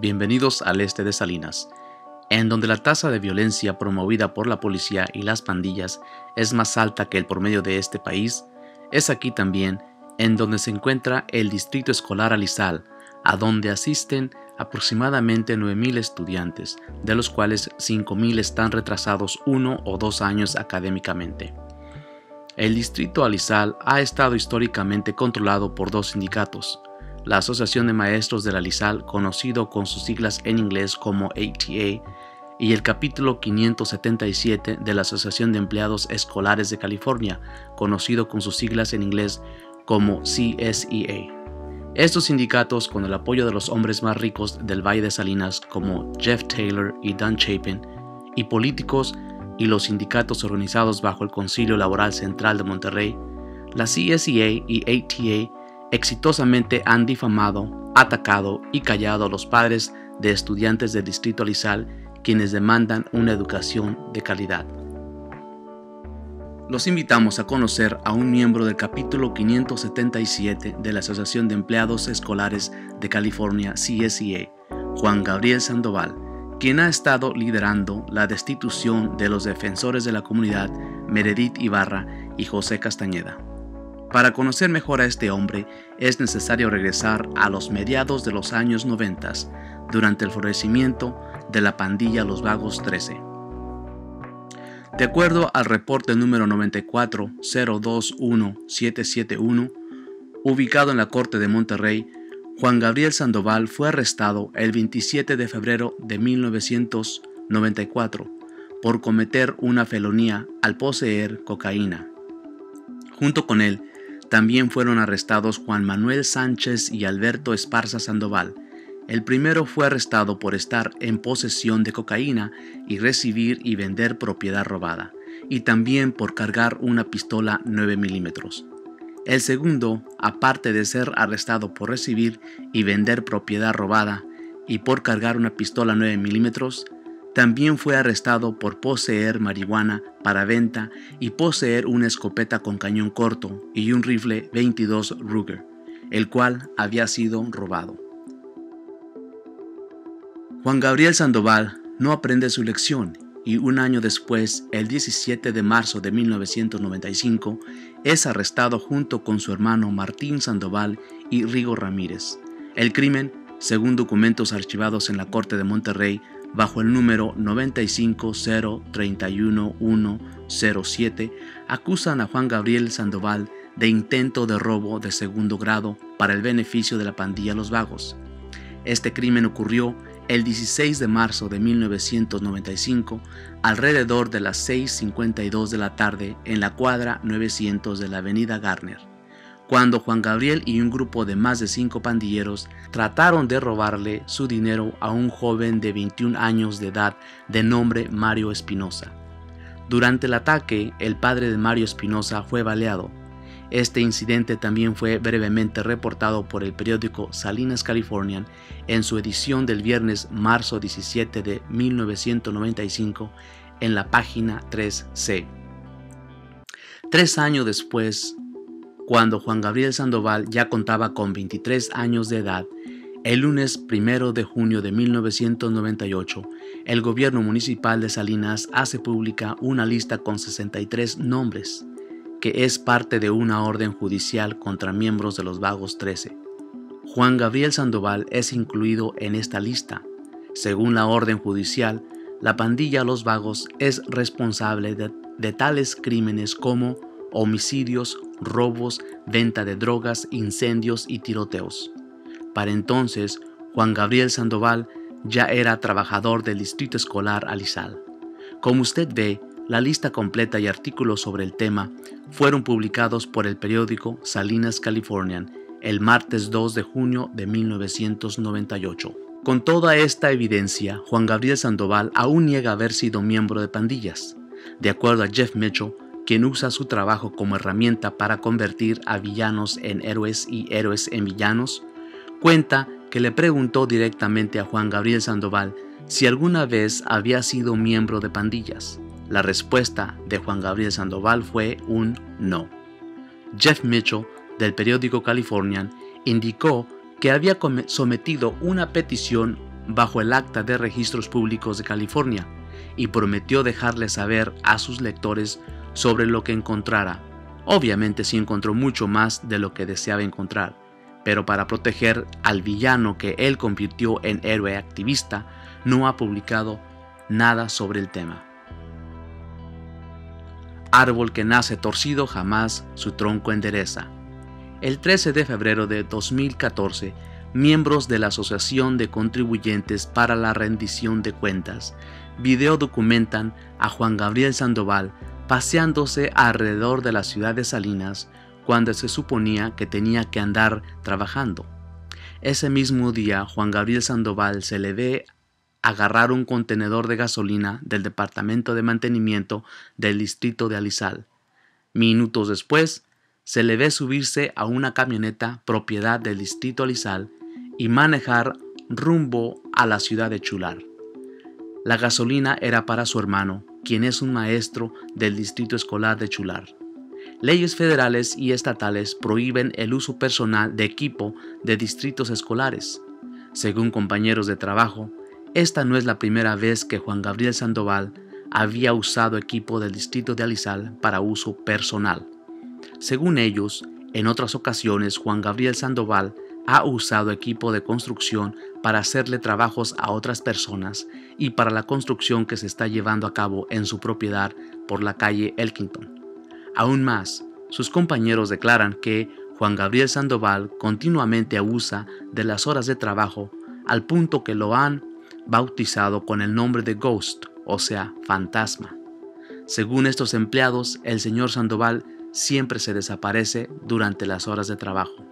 bienvenidos al este de Salinas, en donde la tasa de violencia promovida por la policía y las pandillas es más alta que el promedio de este país. Es aquí también en donde se encuentra el Distrito Escolar Alizal, a donde asisten aproximadamente 9,000 estudiantes, de los cuales 5,000 están retrasados 1 o 2 años académicamente. El Distrito Alizal ha estado históricamente controlado por dos sindicatos: la Asociación de Maestros del Alizal, conocido con sus siglas en inglés como ATA, y el capítulo 577 de la Asociación de Empleados Escolares de California, conocido con sus siglas en inglés como CSEA. Estos sindicatos, con el apoyo de los hombres más ricos del Valle de Salinas como Jeff Taylor y Dan Chapin, y políticos y los sindicatos organizados bajo el Concilio Laboral Central de Monterrey, la CSEA y ATA exitosamente han difamado, atacado y callado a los padres de estudiantes del Distrito Alizal, quienes demandan una educación de calidad. Los invitamos a conocer a un miembro del capítulo 577 de la Asociación de Empleados Escolares de California, CSEA, Juan Gabriel Sandoval, quien ha estado liderando la destitución de los defensores de la comunidad Meredith Ibarra y José Castañeda. Para conocer mejor a este hombre, es necesario regresar a los mediados de los años 90, durante el florecimiento de la pandilla Los Vagos 13. De acuerdo al reporte número 94021771, ubicado en la Corte de Monterrey, Juan Gabriel Sandoval fue arrestado el 27 de febrero de 1994 por cometer una felonía al poseer cocaína. Junto con él, también fueron arrestados Juan Manuel Sánchez y Alberto Esparza Sandoval. El primero fue arrestado por estar en posesión de cocaína y recibir y vender propiedad robada, y también por cargar una pistola 9 milímetros. El segundo, aparte de ser arrestado por recibir y vender propiedad robada y por cargar una pistola 9 milímetros, también fue arrestado por poseer marihuana para venta y poseer una escopeta con cañón corto y un rifle 22 Ruger, el cual había sido robado. Juan Gabriel Sandoval no aprende su lección y un año después, el 17 de marzo de 1995, es arrestado junto con su hermano Martín Sandoval y Rigo Ramírez. El crimen, según documentos archivados en la Corte de Monterrey, bajo el número 950311107, acusan a Juan Gabriel Sandoval de intento de robo de segundo grado para el beneficio de la pandilla Los Vagos. Este crimen ocurrió el 16 de marzo de 1995, alrededor de las 6:52 de la tarde en la cuadra 900 de la avenida Garner, cuando Juan Gabriel y un grupo de más de 5 pandilleros trataron de robarle su dinero a un joven de 21 años de edad de nombre Mario Espinosa. Durante el ataque, el padre de Mario Espinosa fue baleado. Este incidente también fue brevemente reportado por el periódico Salinas Californian en su edición del viernes marzo 17 de 1995 en la página 3C. 3 años después, cuando Juan Gabriel Sandoval ya contaba con 23 años de edad, el lunes 1 de junio de 1998, el gobierno municipal de Salinas hace pública una lista con 63 nombres, que es parte de una orden judicial contra miembros de los Vagos 13. Juan Gabriel Sandoval es incluido en esta lista. Según la orden judicial, la pandilla Los Vagos es responsable de tales crímenes como homicidios, robos, venta de drogas, incendios y tiroteos. Para entonces, Juan Gabriel Sandoval ya era trabajador del Distrito Escolar Alizal. Como usted ve, la lista completa y artículos sobre el tema fueron publicados por el periódico Salinas Californian el martes 2 de junio de 1998. Con toda esta evidencia, Juan Gabriel Sandoval aún niega haber sido miembro de pandillas. De acuerdo a Jeff Mitchell, quien usa su trabajo como herramienta para convertir a villanos en héroes y héroes en villanos, cuenta que le preguntó directamente a Juan Gabriel Sandoval si alguna vez había sido miembro de pandillas. La respuesta de Juan Gabriel Sandoval fue un no. Jeff Mitchell, del periódico Californian, indicó que había sometido una petición bajo el Acta de Registros Públicos de California y prometió dejarle saber a sus lectores sobre lo que encontrara. Obviamente sí encontró mucho más de lo que deseaba encontrar, pero para proteger al villano que él convirtió en héroe activista, no ha publicado nada sobre el tema. Árbol que nace torcido jamás su tronco endereza. El 13 de febrero de 2014, miembros de la Asociación de Contribuyentes para la Rendición de Cuentas video documentan a Juan Gabriel Sandoval paseándose alrededor de la ciudad de Salinas cuando se suponía que tenía que andar trabajando. Ese mismo día, Juan Gabriel Sandoval se le ve agarrar un contenedor de gasolina del Departamento de Mantenimiento del Distrito de Alizal. Minutos después, se le ve subirse a una camioneta propiedad del Distrito Alizal y manejar rumbo a la ciudad de Chular. La gasolina era para su hermano, quien es un maestro del Distrito Escolar de Chular. Leyes federales y estatales prohíben el uso personal de equipo de distritos escolares. Según compañeros de trabajo, esta no es la primera vez que Juan Gabriel Sandoval había usado equipo del Distrito de Alizal para uso personal. Según ellos, en otras ocasiones Juan Gabriel Sandoval ha usado equipo de construcción para hacerle trabajos a otras personas y para la construcción que se está llevando a cabo en su propiedad por la calle Elkington. Aún más, sus compañeros declaran que Juan Gabriel Sandoval continuamente abusa de las horas de trabajo al punto que lo han bautizado con el nombre de Ghost, o sea, fantasma. Según estos empleados, el señor Sandoval siempre se desaparece durante las horas de trabajo.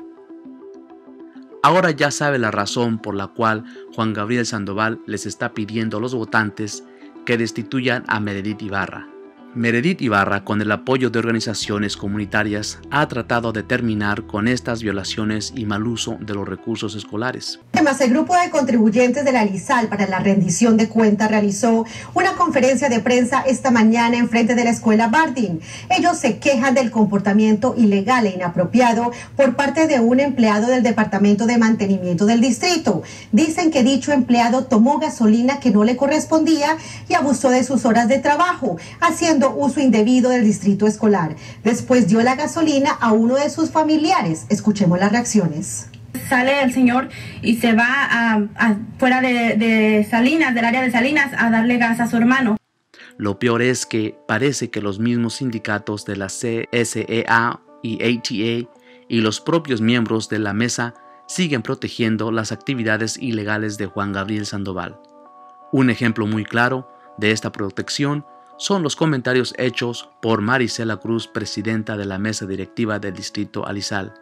Ahora ya sabe la razón por la cual Juan Gabriel Sandoval les está pidiendo a los votantes que destituyan a Meredith Ibarra. Meredith Ibarra, con el apoyo de organizaciones comunitarias, ha tratado de terminar con estas violaciones y mal uso de los recursos escolares. Además, el grupo de contribuyentes de la Alizal para la rendición de cuentas realizó una conferencia de prensa esta mañana en frente de la escuela Bardeen. Ellos se quejan del comportamiento ilegal e inapropiado por parte de un empleado del Departamento de Mantenimiento del distrito. Dicen que dicho empleado tomó gasolina que no le correspondía y abusó de sus horas de trabajo, haciendo uso indebido del distrito escolar. Después dio la gasolina a uno de sus familiares. Escuchemos las reacciones. Sale el señor y se va fuera de Salinas, del área de Salinas, a darle gas a su hermano. Lo peor es que parece que los mismos sindicatos de la CSEA y ATA y los propios miembros de la mesa siguen protegiendo las actividades ilegales de Juan Gabriel Sandoval. Un ejemplo muy claro de esta protección son los comentarios hechos por Marisela Cruz, presidenta de la mesa directiva del Distrito Alizal,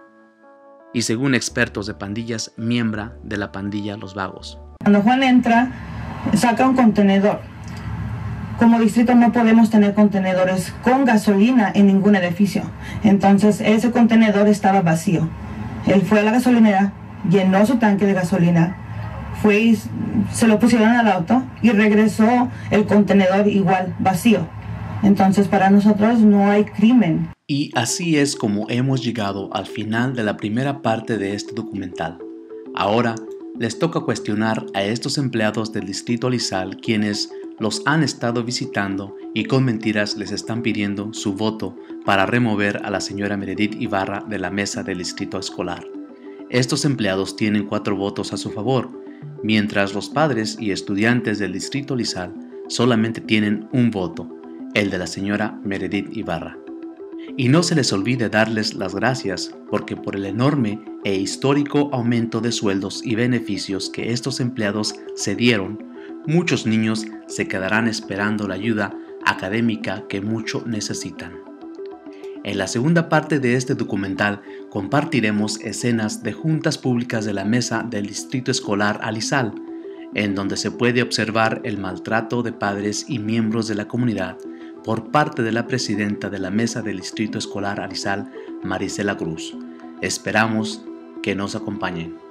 y según expertos de pandillas, miembro de la pandilla Los Vagos. Cuando Juan entra, saca un contenedor. Como distrito no podemos tener contenedores con gasolina en ningún edificio. Entonces ese contenedor estaba vacío. Él fue a la gasolinera, llenó su tanque de gasolina, fue y se lo pusieron al auto y regresó el contenedor igual vacío. Entonces para nosotros no hay crimen. Y así es como hemos llegado al final de la primera parte de este documental. Ahora les toca cuestionar a estos empleados del Distrito Alizal, quienes los han estado visitando y con mentiras les están pidiendo su voto para remover a la señora Meredith Ibarra de la mesa del distrito escolar. Estos empleados tienen 4 votos a su favor, mientras los padres y estudiantes del Distrito Alizal solamente tienen un voto, el de la señora Meredith Ibarra. Y no se les olvide darles las gracias, porque por el enorme e histórico aumento de sueldos y beneficios que estos empleados se dieron, muchos niños se quedarán esperando la ayuda académica que mucho necesitan. En la segunda parte de este documental compartiremos escenas de juntas públicas de la mesa del Distrito Escolar Alizal, en donde se puede observar el maltrato de padres y miembros de la comunidad por parte de la presidenta de la mesa del Distrito Escolar Alizal, Marisela Cruz. Esperamos que nos acompañen.